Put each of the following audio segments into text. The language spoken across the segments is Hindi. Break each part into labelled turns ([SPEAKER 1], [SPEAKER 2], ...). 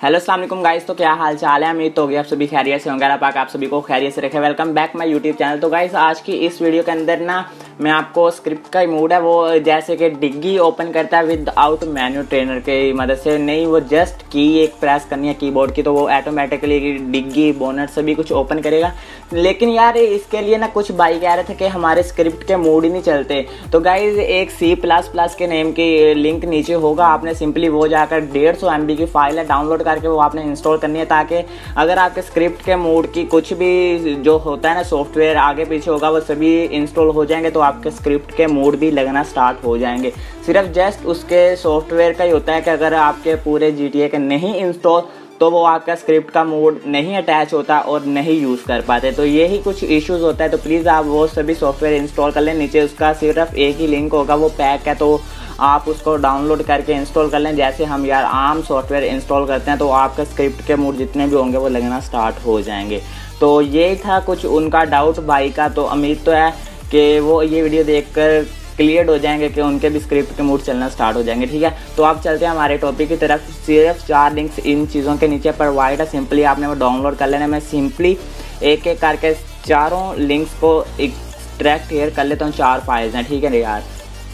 [SPEAKER 1] हेलो अस्सलाम वालेकुम गाइस। तो क्या हाल चाल है? उम्मीद तो होगी आप सभी खैरियत से होंगे। अल्लाह पाक आप सभी को खैरियत से रखे। Welcome back my YouTube channel. तो गाइस आज की इस वीडियो के अंदर ना मैं आपको स्क्रिप्ट का मोड है वो जैसे कि डिग्गी ओपन करता है विदाउट मेन्यू ट्रेनर की मदद से नहीं, वो जस्ट की एक प्रेस करनी है कीबोर्ड की तो वो ऑटोमेटिकली डिग्गी बोनट सभी कुछ ओपन करेगा। लेकिन यार इसके लिए ना कुछ भाई कह रहे थे कि हमारे स्क्रिप्ट के मोड ही नहीं चलते। तो गाइज एक C++ के नेम की लिंक नीचे होगा, आपने सिंपली वो जाकर 150 MB की फाइल है डाउनलोड करके वो आपने इंस्टॉल करनी है, ताकि अगर आपके स्क्रिप्ट के मोड की कुछ भी जो होता है ना सॉफ्टवेयर आगे पीछे होगा वो सभी इंस्टॉल हो जाएंगे, तो आपके स्क्रिप्ट के मोड भी लगना स्टार्ट हो जाएंगे। सिर्फ जस्ट उसके सॉफ्टवेयर का ही होता है कि अगर आपके पूरे GTA के नहीं इंस्टॉल तो वो आपका स्क्रिप्ट का मोड नहीं अटैच होता और नहीं यूज़ कर पाते। तो यही कुछ इश्यूज़ होता है। तो प्लीज़ आप वो सभी सॉफ्टवेयर इंस्टॉल कर लें। नीचे उसका सिर्फ एक ही लिंक होगा, वो पैक है, तो आप उसको डाउनलोड करके इंस्टॉल कर लें। जैसे हम यार आम सॉफ्टवेयर इंस्टॉल करते हैं तो आपका स्क्रिप्ट के मोड जितने भी होंगे वो लगना स्टार्ट हो जाएंगे। तो यही था कुछ उनका डाउट भाई का। तो उम्मीद तो है कि वो ये वीडियो देखकर क्लियर हो जाएंगे कि उनके भी स्क्रिप्ट के मूड चलना स्टार्ट हो जाएंगे। ठीक है, तो आप चलते हैं हमारे टॉपिक की तरफ। सिर्फ 4 लिंक्स इन चीज़ों के नीचे प्रोवाइड है, सिंपली आपने वो डाउनलोड कर लेना। मैं सिंपली एक एक करके चारों लिंक्स को एक्सट्रैक्ट हेयर कर लेता हूँ। 4 फाइल्स हैं, ठीक है यार।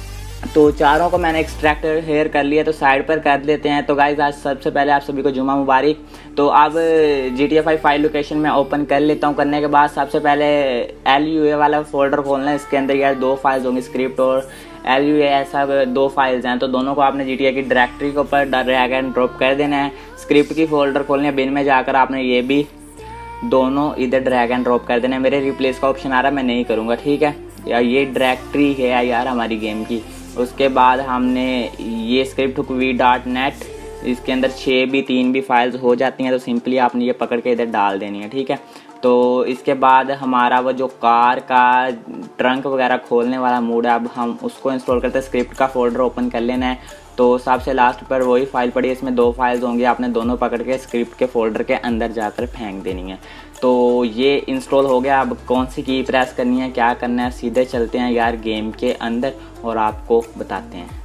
[SPEAKER 1] तो चारों को मैंने एक्सट्रैक्ट हेयर कर लिया, तो साइड पर कर देते हैं। तो गाइज आज सबसे पहले आप सभी को जुमा मुबारक। तो अब GTA 5 फाइल लोकेशन में ओपन कर लेता हूँ। करने के बाद सबसे पहले LUA वाला फोल्डर खोलना है। इसके अंदर यार 2 फाइल्स होंगी, स्क्रिप्ट और LUA, ऐसा 2 फाइल्स हैं। तो दोनों को आपने GTA की डायरेक्टरी के ऊपर ड्रैग एंड ड्रॉप कर देना है। स्क्रिप्ट की फोल्डर खोलनी है, बिन में जाकर आपने ये भी दोनों इधर ड्रैग एंड ड्रॉप कर देना है। मेरे रिप्लेस का ऑप्शन आ रहा है, मैं नहीं करूँगा, ठीक है यार। ये डायरेक्टरी है यार हमारी गेम की। उसके बाद हमने ये स्क्रिप्ट v.net, इसके अंदर 3 भी फाइल्स हो जाती हैं। तो सिंपली आपने ये पकड़ के इधर डाल देनी है, ठीक है। तो इसके बाद हमारा वो जो कार का ट्रंक वगैरह खोलने वाला मोड है, अब हम उसको इंस्टॉल करते हैं। स्क्रिप्ट का फोल्डर ओपन कर लेना है। तो सबसे लास्ट पर वही फाइल पड़ी है, इसमें 2 फाइल्स होंगी, आपने दोनों पकड़ के स्क्रिप्ट के फोल्डर के अंदर जाकर फेंक देनी है। तो ये इंस्टॉल हो गया। अब कौन सी की प्रेस करनी है, क्या करना है, सीधे चलते हैं यार गेम के अंदर और आपको बताते हैं।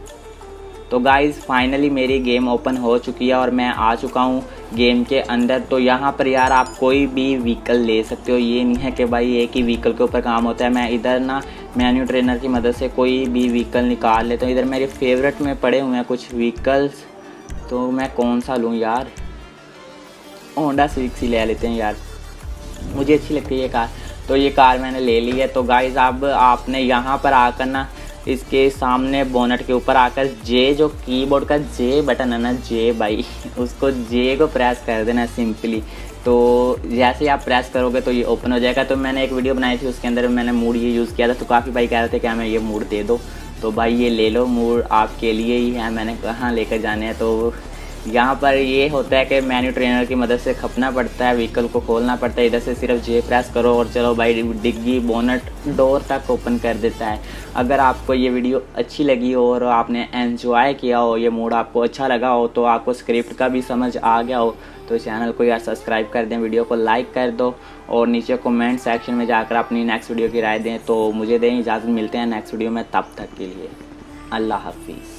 [SPEAKER 1] तो गाइज़ फाइनली मेरी गेम ओपन हो चुकी है और मैं आ चुका हूँ गेम के अंदर। तो यहाँ पर यार आप कोई भी व्हीकल ले सकते हो, ये नहीं है कि भाई एक ही व्हीकल के ऊपर काम होता है। मैं इधर ना मेन्यू ट्रेनर की मदद से कोई भी व्हीकल निकाल लेता हूँ। इधर मेरे फेवरेट में पड़े हुए हैं कुछ व्हीकल्स, तो मैं कौन सा लूँ यार? होंडा सिविक सी ले लेते हैं यार, मुझे अच्छी लगती है ये कार। तो ये कार मैंने ले ली है। तो गाइज़ अब आपने यहाँ पर आकर ना इसके सामने बोनट के ऊपर आकर जे जो कीबोर्ड का जे बटन है ना, जे भाई उसको जे को प्रेस कर देना सिंपली। तो जैसे ही आप प्रेस करोगे तो ये ओपन हो जाएगा। तो मैंने एक वीडियो बनाई थी, उसके अंदर मैंने मूड ये यूज़ किया था। तो काफ़ी भाई कह रहे थे कि हमें ये मूड दे दो, तो भाई ये ले लो, मूड आपके लिए ही है। मैंने कहाँ लेकर जाने हैं। तो यहाँ पर ये होता है कि मेन्यू ट्रेनर की मदद से खपना पड़ता है, व्हीकल को खोलना पड़ता है। इधर से सिर्फ जे प्रेस करो और चलो भाई डिग्गी बोनट डोर तक ओपन कर देता है। अगर आपको ये वीडियो अच्छी लगी हो और आपने एंजॉय किया हो, ये मोड आपको अच्छा लगा हो, तो आपको स्क्रिप्ट का भी समझ आ गया हो, तो चैनल को यार सब्सक्राइब कर दें, वीडियो को लाइक कर दो और नीचे कमेंट सेक्शन में जाकर अपनी नेक्स्ट वीडियो की राय दें। तो मुझे दें इजाज़त, मिलते हैं नेक्स्ट वीडियो में, तब तक के लिए अल्लाह हाफिज़।